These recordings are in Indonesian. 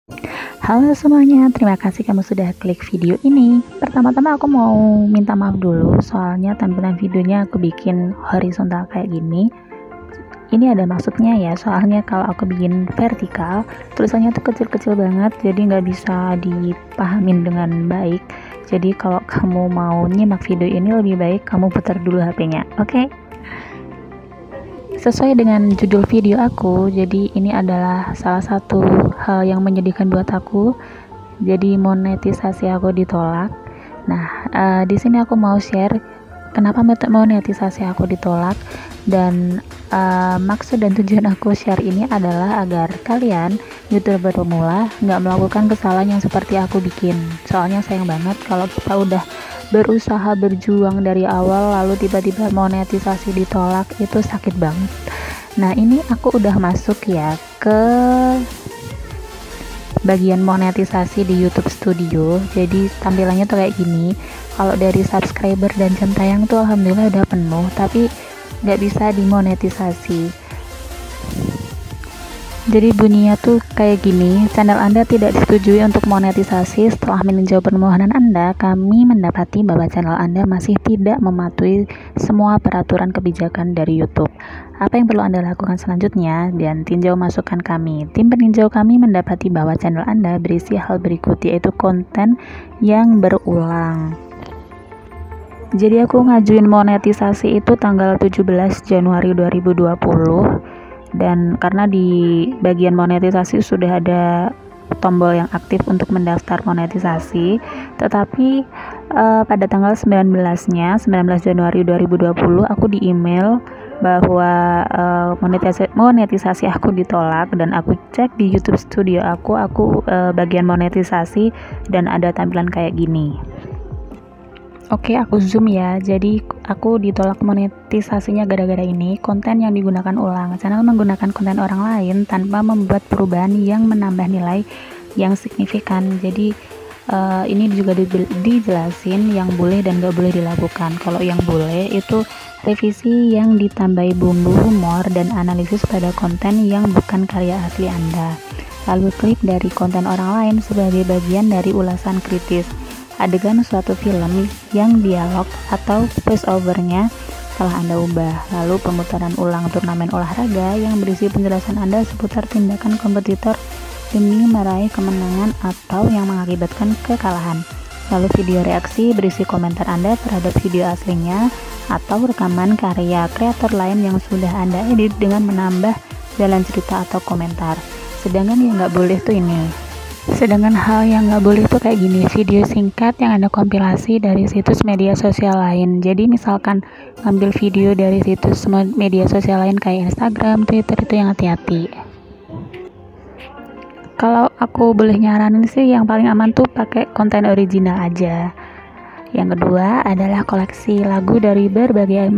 Halo semuanya, terima kasih kamu sudah klik video ini. Pertama-tama aku mau minta maaf dulu, soalnya tampilan videonya aku bikin horizontal kayak gini. Ini ada maksudnya ya, soalnya kalau aku bikin vertikal, tulisannya tuh kecil-kecil banget, jadi nggak bisa dipahamin dengan baik. Jadi kalau kamu mau nyimak video ini, lebih baik kamu putar dulu HP-nya, oke? Sesuai dengan judul video aku, jadi ini adalah salah satu hal yang menyedihkan buat aku. Jadi monetisasi aku ditolak. Nah, di sini aku mau share kenapa monetisasi aku ditolak, dan maksud dan tujuan aku share ini adalah agar kalian YouTuber pemula nggak melakukan kesalahan yang seperti aku bikin. Soalnya sayang banget kalau kita udah berusaha berjuang dari awal lalu tiba-tiba monetisasi ditolak, itu sakit banget. Nah, ini aku udah masuk ya ke bagian monetisasi di YouTube Studio. Jadi tampilannya tuh kayak gini. Kalau dari subscriber dan jam tayang tuh alhamdulillah udah penuh, tapi nggak bisa dimonetisasi. Jadi bunyinya tuh kayak gini, channel Anda tidak disetujui untuk monetisasi. Setelah meninjau permohonan Anda, kami mendapati bahwa channel Anda masih tidak mematuhi semua peraturan kebijakan dari YouTube. Apa yang perlu Anda lakukan selanjutnya? Dan tinjau masukan kami. Tim peninjau kami mendapati bahwa channel Anda berisi hal berikut, yaitu konten yang berulang. Jadi aku ngajuin monetisasi itu tanggal 17 Januari 2020. Dan karena di bagian monetisasi sudah ada tombol yang aktif untuk mendaftar monetisasi, tetapi pada tanggal 19 Januari 2020 aku di email bahwa monetisasi aku ditolak, dan aku cek di YouTube Studio aku bagian monetisasi dan ada tampilan kayak gini. Oke, aku zoom ya. Jadi aku ditolak monetisasinya gara-gara ini. Konten yang digunakan ulang. Channel menggunakan konten orang lain tanpa membuat perubahan yang menambah nilai yang signifikan. Jadi ini juga dijelasin yang boleh dan gak boleh dilakukan. Kalau yang boleh itu revisi yang ditambahi bumbu humor dan analisis pada konten yang bukan karya asli Anda. Lalu klip dari konten orang lain sebagai bagian dari ulasan kritis. Adegan suatu film yang dialog atau voice overnya telah Anda ubah. Lalu pemutaran ulang turnamen olahraga yang berisi penjelasan Anda seputar tindakan kompetitor demi meraih kemenangan atau yang mengakibatkan kekalahan. Lalu video reaksi berisi komentar Anda terhadap video aslinya atau rekaman karya kreator lain yang sudah Anda edit dengan menambah jalan cerita atau komentar. Sedangkan yang nggak boleh tuh ini. Sedangkan hal yang nggak boleh tuh kayak gini, video singkat yang Anda kompilasi dari situs media sosial lain. Jadi misalkan ambil video dari situs media sosial lain kayak Instagram, Twitter, itu yang hati-hati. Kalau aku boleh nyaranin sih, yang paling aman tuh pakai konten original aja. Yang kedua adalah koleksi lagu dari beragam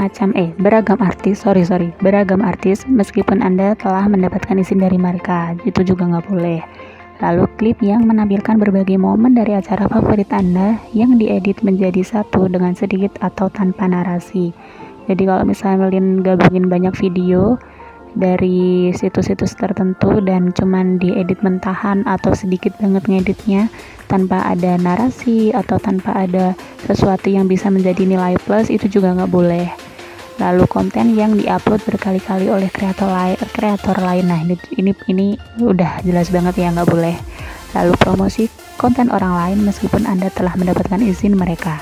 artis meskipun Anda telah mendapatkan izin dari mereka, itu juga nggak boleh. Lalu klip yang menampilkan berbagai momen dari acara favorit Anda yang diedit menjadi satu dengan sedikit atau tanpa narasi. Jadi kalau misalnya kalian gabungin banyak video dari situs-situs tertentu dan cuman diedit mentahan atau sedikit banget ngeditnya tanpa ada narasi atau tanpa ada sesuatu yang bisa menjadi nilai plus, itu juga nggak boleh. Lalu konten yang diupload berkali-kali oleh kreator lain, nah ini udah jelas banget ya, nggak boleh. Lalu promosi konten orang lain meskipun Anda telah mendapatkan izin mereka.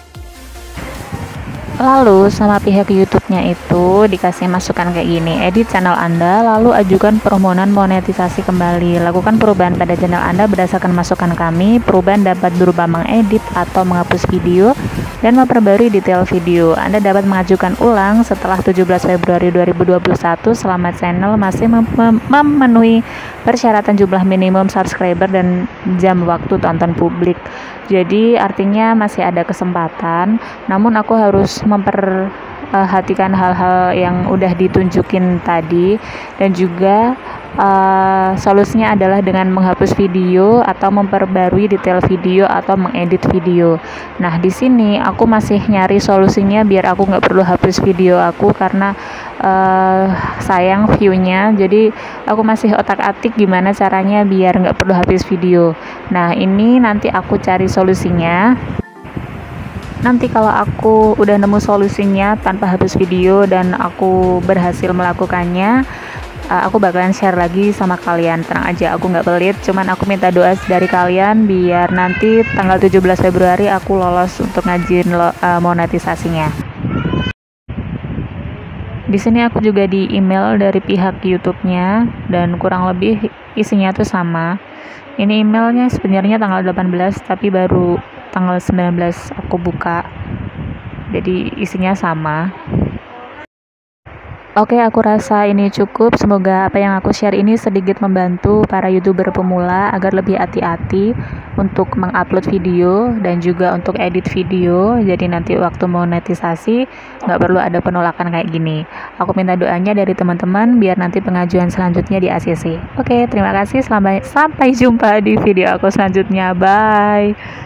Lalu sama pihak YouTube-nya itu dikasih masukan kayak gini: edit channel Anda, lalu ajukan permohonan monetisasi kembali. Lakukan perubahan pada channel Anda berdasarkan masukan kami. Perubahan dapat berupa mengedit atau menghapus video dan memperbarui detail video. Anda dapat mengajukan ulang setelah 17 Februari 2021 selama channel masih memenuhi persyaratan jumlah minimum subscriber dan jam waktu tonton publik. Jadi artinya masih ada kesempatan, namun aku harus perhatikan hal-hal yang udah ditunjukin tadi, dan juga solusinya adalah dengan menghapus video atau memperbarui detail video atau mengedit video. Nah, di sini aku masih nyari solusinya biar aku nggak perlu hapus video aku karena sayang view-nya. Jadi aku masih otak-atik gimana caranya biar nggak perlu hapus video. Nah, ini nanti aku cari solusinya. Nanti kalau aku udah nemu solusinya tanpa hapus video dan aku berhasil melakukannya, aku bakalan share lagi sama kalian. Tenang aja, aku nggak pelit, cuman aku minta doa dari kalian biar nanti tanggal 17 Februari aku lolos untuk ngajuin monetisasinya. Di sini aku juga di email dari pihak YouTube-nya dan kurang lebih isinya tuh sama. Ini emailnya sebenarnya tanggal 18 tapi baru tanggal 19 aku buka. Jadi isinya sama. Oke, aku rasa ini cukup. Semoga apa yang aku share ini sedikit membantu para YouTuber pemula agar lebih hati-hati untuk mengupload video dan juga untuk edit video. Jadi nanti waktu monetisasi nggak perlu ada penolakan kayak gini. Aku minta doanya dari teman-teman biar nanti pengajuan selanjutnya di ACC. Oke, terima kasih. Sampai jumpa di video aku selanjutnya. Bye.